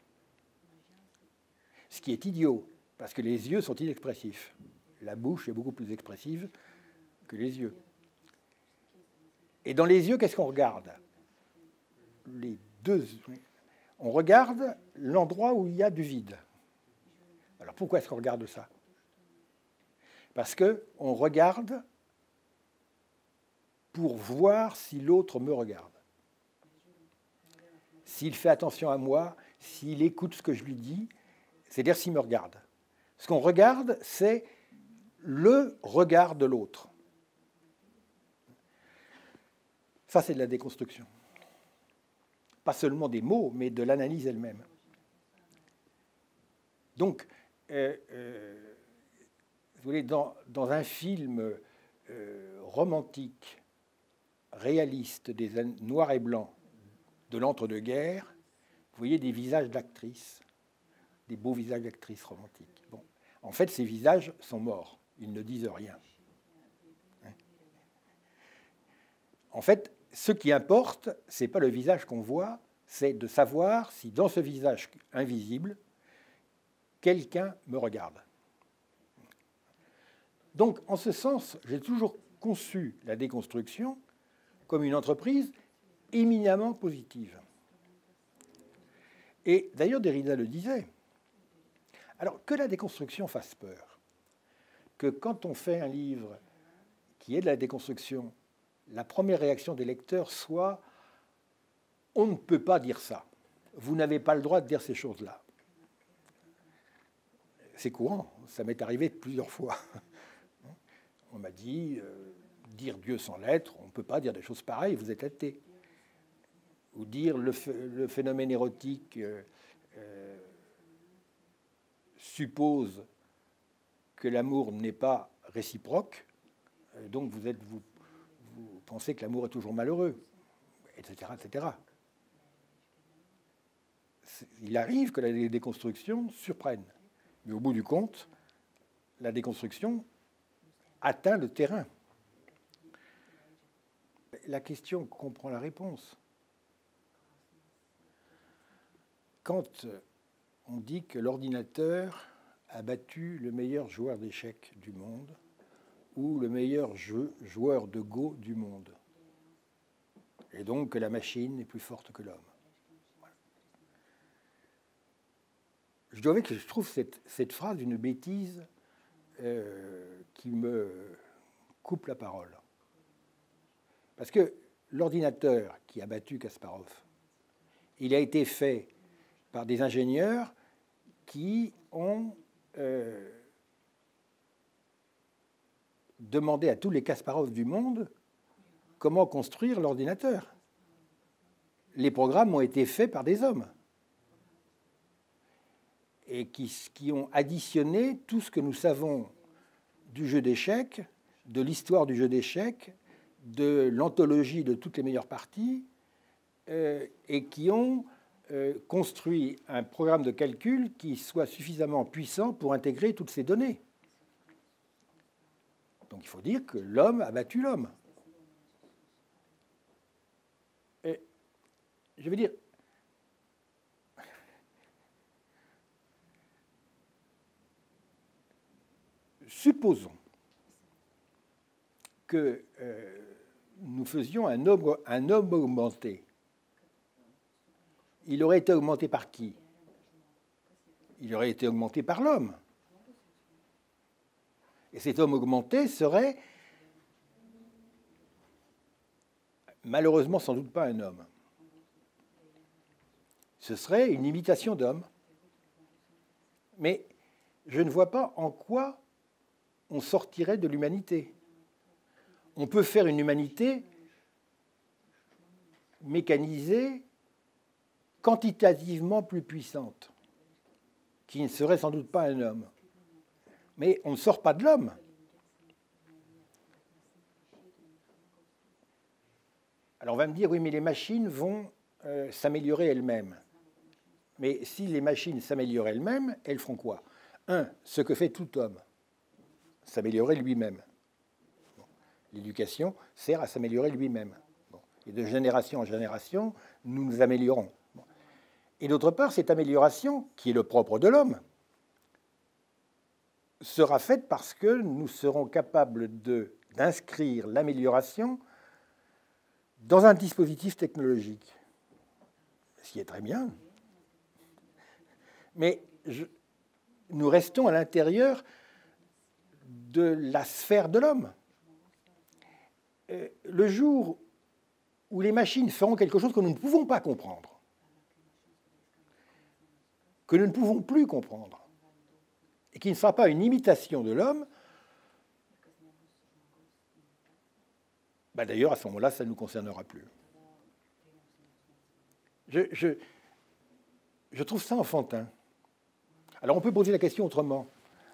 Ce qui est idiot, parce que les yeux sont inexpressifs. La bouche est beaucoup plus expressive que les yeux. Et dans les yeux, qu'est-ce qu'on regarde? Les deux. On regarde l'endroit où il y a du vide. Alors pourquoi est-ce qu'on regarde ça? Parce qu'on regarde pour voir si l'autre me regarde. S'il fait attention à moi, s'il écoute ce que je lui dis, c'est-à-dire s'il me regarde. Ce qu'on regarde, c'est le regard de l'autre. Ça, c'est de la déconstruction. Pas seulement des mots, mais de l'analyse elle-même. Donc, vous voyez, dans un film romantique, réaliste, des noirs et blancs de l'entre-deux-guerres, vous voyez des visages d'actrices, des beaux visages d'actrices romantiques. Bon. En fait, ces visages sont morts. Ils ne disent rien. En fait, ce qui importe, ce n'est pas le visage qu'on voit, c'est de savoir si dans ce visage invisible, quelqu'un me regarde. Donc, en ce sens, j'ai toujours conçu la déconstruction comme une entreprise éminemment positive. Et d'ailleurs, Derrida le disait. Alors, que la déconstruction fasse peur, que quand on fait un livre qui est de la déconstruction, la première réaction des lecteurs soit « on ne peut pas dire ça, vous n'avez pas le droit de dire ces choses-là ». C'est courant, ça m'est arrivé plusieurs fois. On m'a dit dire Dieu sans l'être, on ne peut pas dire des choses pareilles, vous êtes athée. Ou dire le phénomène érotique suppose que l'amour n'est pas réciproque, donc vous pensez que l'amour est toujours malheureux, etc., etc. il arrive que la déconstruction surprenne. Mais au bout du compte, la déconstruction atteint le terrain. La question comprend la réponse. Quand on dit que l'ordinateur a battu le meilleur joueur d'échecs du monde ou le meilleur joueur de Go du monde, et donc que la machine est plus forte que l'homme. Voilà. Je dois avouer que je trouve cette phrase une bêtise qui me coupe la parole. Parce que l'ordinateur qui a battu Kasparov, il a été fait par des ingénieurs qui ont demandé à tous les Kasparov du monde comment construire l'ordinateur. Les programmes ont été faits par des hommes et qui ont additionné tout ce que nous savons du jeu d'échecs, de l'histoire du jeu d'échecs, de l'anthologie de toutes les meilleures parties, et qui ont construit un programme de calcul qui soit suffisamment puissant pour intégrer toutes ces données. Donc il faut dire que l'homme a battu l'homme. Et je veux dire, supposons que nous faisions un homme augmenté. Il aurait été augmenté par qui? Il aurait été augmenté par l'homme. Et cet homme augmenté serait malheureusement sans doute pas un homme. Ce serait une imitation d'homme. Mais je ne vois pas en quoi on sortirait de l'humanité. On peut faire une humanité mécanisée, quantitativement plus puissante, qui ne serait sans doute pas un homme. Mais on ne sort pas de l'homme. Alors on va me dire, oui, mais les machines vont s'améliorer elles-mêmes. Mais si les machines s'améliorent elles-mêmes, elles feront quoi? Ce que fait tout homme, s'améliorer lui-même. Bon. L'éducation sert à s'améliorer lui-même. Bon. Et de génération en génération, nous nous améliorons. Bon. Et d'autre part, cette amélioration, qui est le propre de l'homme, sera faite parce que nous serons capables d'inscrire l'amélioration dans un dispositif technologique. Ce qui est très bien. Mais nous restons à l'intérieur de la sphère de l'homme. Le jour où les machines feront quelque chose que nous ne pouvons pas comprendre, que nous ne pouvons plus comprendre, et qui ne sera pas une imitation de l'homme, d'ailleurs, à ce moment-là, ça ne nous concernera plus. Je trouve ça enfantin. Alors, on peut poser la question autrement.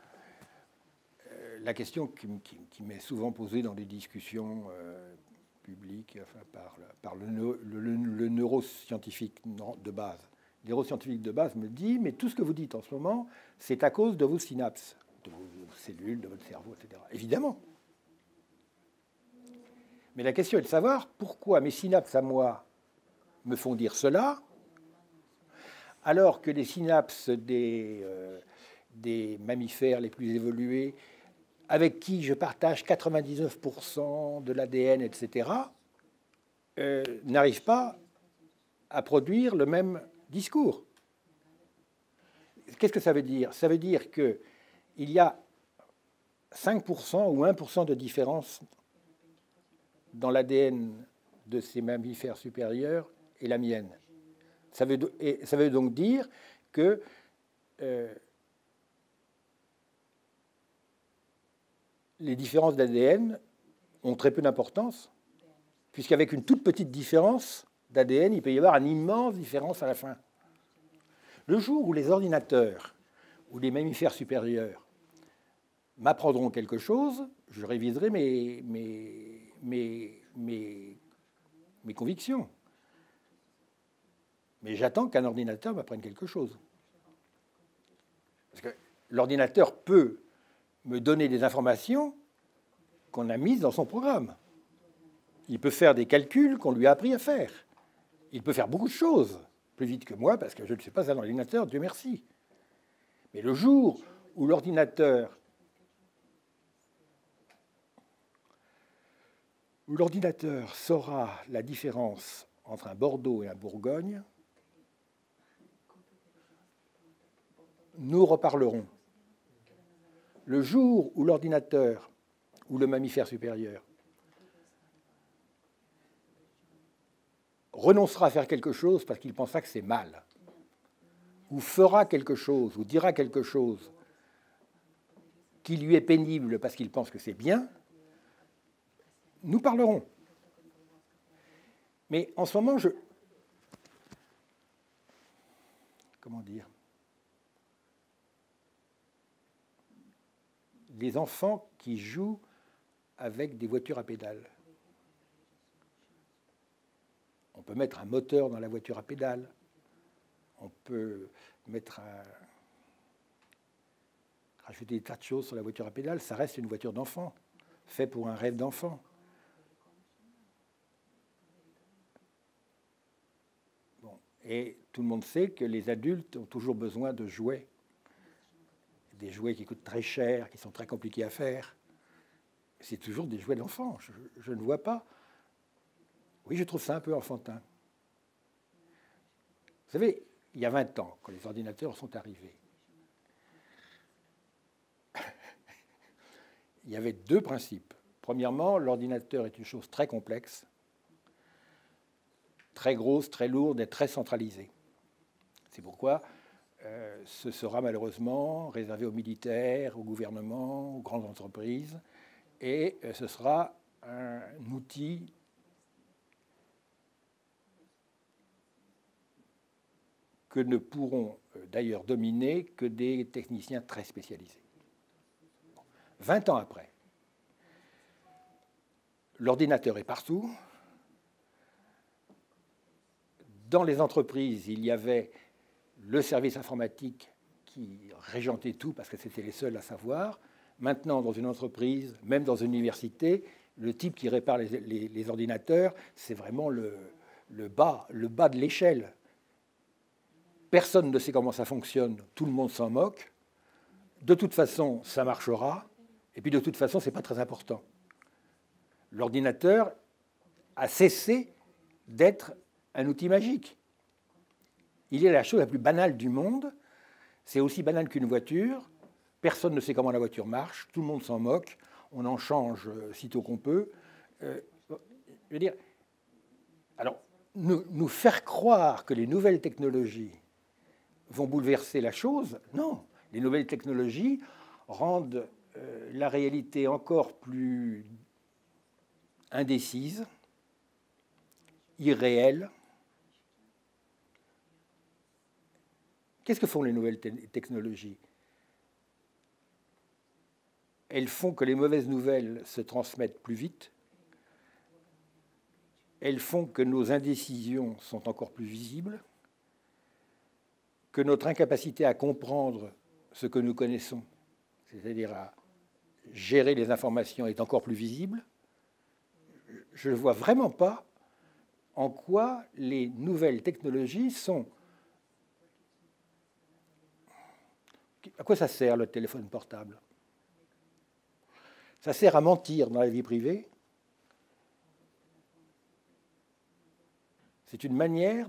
La question qui m'est souvent posée dans des discussions publiques par le neuroscientifique de base. Le neuroscientifique de base me dit, mais tout ce que vous dites en ce moment, c'est à cause de vos synapses, de vos cellules, de votre cerveau, etc. Évidemment. Mais la question est de savoir pourquoi mes synapses à moi me font dire cela, alors que les synapses des mammifères les plus évolués, avec qui je partage 99% de l'ADN, etc., n'arrivent pas à produire le même discours. Qu'est-ce que ça veut dire? Ça veut dire qu'il y a 5% ou 1% de différence dans l'ADN de ces mammifères supérieurs et la mienne. Ça veut donc dire que les différences d'ADN ont très peu d'importance, puisqu'avec une toute petite différence d'ADN, il peut y avoir une immense différence à la fin. Le jour où les ordinateurs ou les mammifères supérieurs m'apprendront quelque chose, je réviserai mes convictions. Mais j'attends qu'un ordinateur m'apprenne quelque chose. Parce que l'ordinateur peut me donner des informations qu'on a mises dans son programme. Il peut faire des calculs qu'on lui a appris à faire. Il peut faire beaucoup de choses, plus vite que moi, parce que je ne suis pas un ordinateur, Dieu merci. Mais le jour où l'ordinateur saura la différence entre un Bordeaux et un Bourgogne, nous reparlerons. Le jour où l'ordinateur ou le mammifère supérieur renoncera à faire quelque chose parce qu'il pensera que c'est mal, ou fera quelque chose, ou dira quelque chose qui lui est pénible parce qu'il pense que c'est bien, nous parlerons. Mais en ce moment, comment dire? Les enfants qui jouent avec des voitures à pédales. On peut mettre un moteur dans la voiture à pédales. On peut rajouter des tas de choses sur la voiture à pédales. Ça reste une voiture d'enfant, fait pour un rêve d'enfant. Bon. Et tout le monde sait que les adultes ont toujours besoin de jouets. Des jouets qui coûtent très cher, qui sont très compliqués à faire. C'est toujours des jouets d'enfants. Je ne vois pas. Oui, je trouve ça un peu enfantin. Vous savez, il y a 20 ans, quand les ordinateurs sont arrivés, il y avait deux principes. Premièrement, l'ordinateur est une chose très complexe, très grosse, très lourde et très centralisée. C'est pourquoi ce sera malheureusement réservé aux militaires, au gouvernement, aux grandes entreprises, et ce sera un outil que ne pourront d'ailleurs dominer que des techniciens très spécialisés. 20 ans après, l'ordinateur est partout. Dans les entreprises, il y avait le service informatique qui régentait tout parce que c'était les seuls à savoir. Maintenant, dans une entreprise, même dans une université, le type qui répare les ordinateurs, c'est vraiment le bas de l'échelle. Personne ne sait comment ça fonctionne, tout le monde s'en moque. De toute façon, ça marchera, et puis de toute façon, ce n'est pas très important. L'ordinateur a cessé d'être un outil magique. Il est la chose la plus banale du monde. C'est aussi banal qu'une voiture. Personne ne sait comment la voiture marche. Tout le monde s'en moque. On en change sitôt qu'on peut. Je veux dire, alors, nous faire croire que les nouvelles technologies vont bouleverser la chose, non. Les nouvelles technologies rendent la réalité encore plus indécise, irréelle. Qu'est-ce que font les nouvelles technologies? Elles font que les mauvaises nouvelles se transmettent plus vite. Elles font que nos indécisions sont encore plus visibles, que notre incapacité à comprendre ce que nous connaissons, c'est-à-dire à gérer les informations, est encore plus visible. Je ne vois vraiment pas en quoi les nouvelles technologies sont... À quoi ça sert, le téléphone portable? Ça sert à mentir dans la vie privée. C'est une manière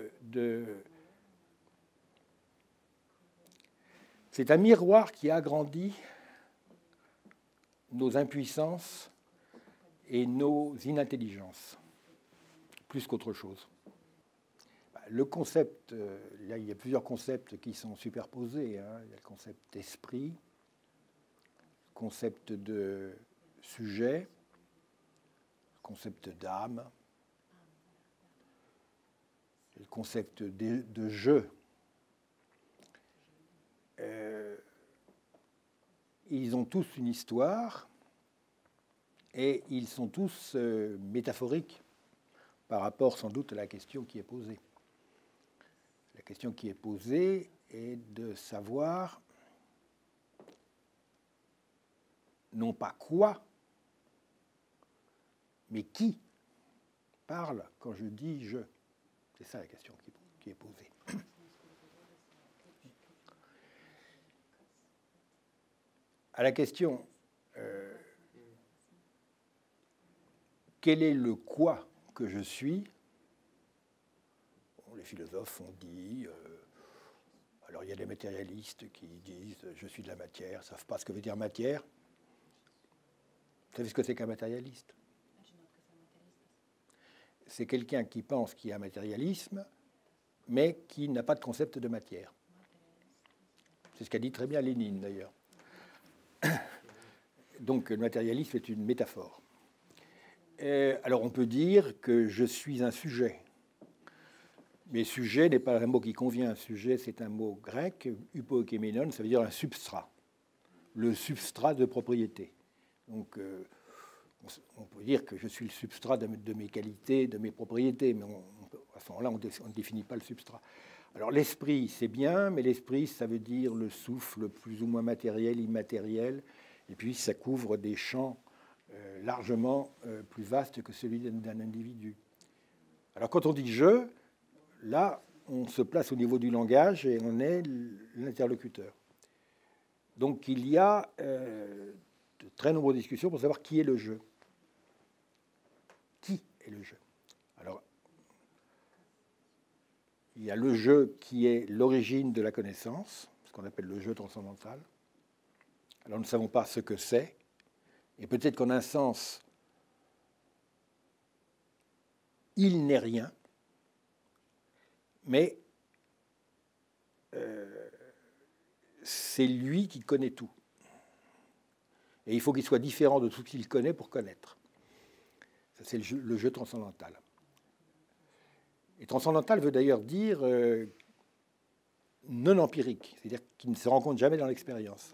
C'est un miroir qui agrandit nos impuissances et nos inintelligences, plus qu'autre chose. Le concept, là, il y a plusieurs concepts qui sont superposés. Il y a le concept d'esprit, le concept de sujet, le concept d'âme, le concept de jeu. Ils ont tous une histoire et ils sont tous métaphoriques par rapport sans doute à la question qui est posée. La question qui est posée est de savoir non pas quoi, mais qui parle quand je dis je. C'est ça la question qui est posée. À la question quel est le quoi que je suis, bon, les philosophes ont dit, alors il y a des matérialistes qui disent je suis de la matière, ne savent pas ce que veut dire matière. Vous savez ce que c'est qu'un matérialiste? C'est quelqu'un qui pense qu'il y a un matérialisme, mais qui n'a pas de concept de matière. C'est ce qu'a dit très bien Lénine, d'ailleurs. Donc, le matérialisme est une métaphore. Alors, on peut dire que je suis un sujet. Mais sujet n'est pas un mot qui convient. Sujet, c'est un mot grec, hypokéménon, ça veut dire un substrat. Le substrat de propriété. Donc, on peut dire que je suis le substrat de mes qualités, de mes propriétés, mais à ce moment-là, on ne définit pas le substrat. Alors, l'esprit, c'est bien, mais l'esprit, ça veut dire le souffle plus ou moins matériel, immatériel, et puis ça couvre des champs largement plus vastes que celui d'un individu. Alors, quand on dit « je », là, on se place au niveau du langage et on est l'interlocuteur. Donc, il y a de très nombreuses discussions pour savoir qui est le je. Qui est le je? Alors, il y a le je qui est l'origine de la connaissance, ce qu'on appelle le je transcendantal. Alors, nous ne savons pas ce que c'est, et peut-être qu'en un sens, il n'est rien, mais c'est lui qui connaît tout. Et il faut qu'il soit différent de tout ce qu'il connaît pour connaître. Ça, c'est le jeu transcendantal. Et transcendantal veut d'ailleurs dire non empirique, c'est-à-dire qu'il ne se rencontre jamais dans l'expérience.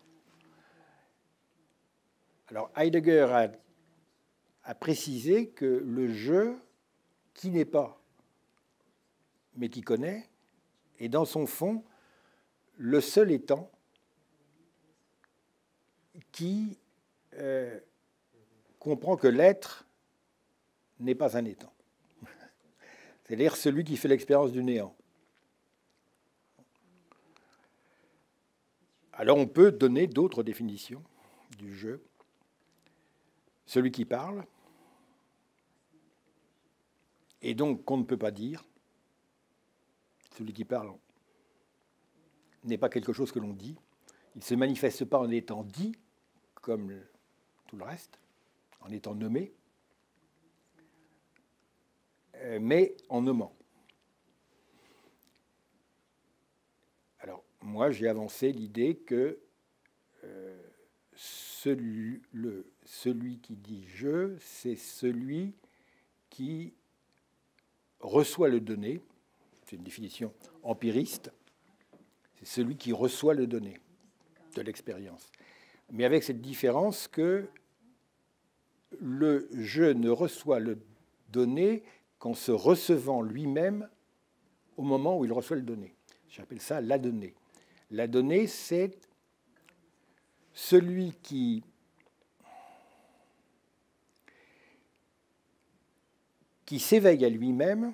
Alors Heidegger a précisé que le je, qui n'est pas, mais qui connaît, est dans son fond le seul étant qui comprend que l'être n'est pas un étant. C'est-à-dire celui qui fait l'expérience du néant. Alors on peut donner d'autres définitions du je. Celui qui parle, et donc qu'on ne peut pas dire. Celui qui parle n'est pas quelque chose que l'on dit. Il ne se manifeste pas en étant dit, comme tout le reste, en étant nommé, mais en nommant. Alors, moi, j'ai avancé l'idée que celui qui dit « je », c'est celui qui reçoit le donné. C'est une définition empiriste. C'est celui qui reçoit le donné de l'expérience. Mais avec cette différence que le « je » ne reçoit le donné qu'en se recevant lui-même au moment où il reçoit le donné. J'appelle ça la donnée. La donnée, c'est celui qui s'éveille à lui-même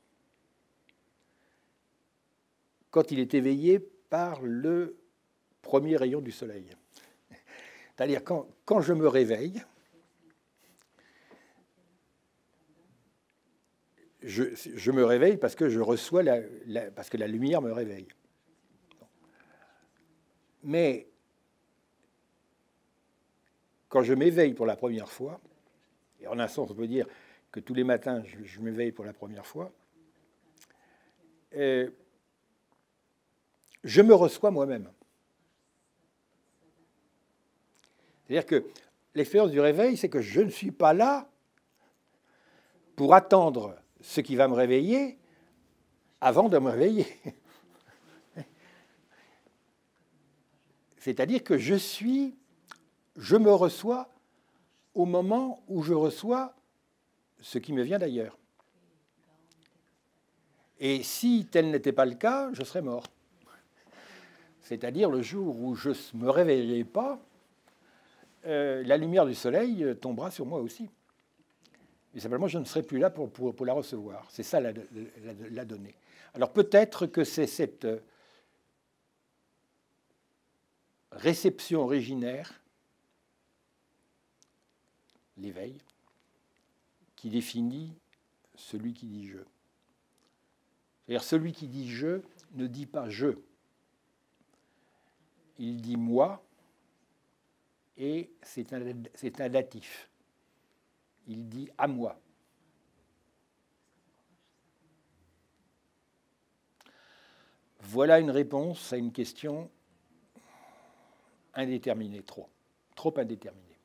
quand il est éveillé par le premier rayon du soleil. C'est-à-dire quand je me réveille, je me réveille parce que je reçois parce que la lumière me réveille. Mais quand je m'éveille pour la première fois, et en un sens on peut dire que tous les matins je m'éveille pour la première fois, je me reçois moi-même. C'est-à-dire que l'expérience du réveil, c'est que je ne suis pas là pour attendre ce qui va me réveiller avant de me réveiller. C'est-à-dire que je me reçois au moment où je reçois ce qui me vient d'ailleurs. Et si tel n'était pas le cas, je serais mort. C'est-à-dire le jour où je ne me réveillerai pas, la lumière du soleil tombera sur moi aussi. Et simplement, je ne serai plus là pour la recevoir. C'est ça la donnée. Alors peut-être que c'est cette réception originaire, l'éveil, qui définit celui qui dit je. C'est-à-dire celui qui dit je ne dit pas je. Il dit moi, et c'est un datif. Il dit à moi. Voilà une réponse à une question indéterminée, trop indéterminée.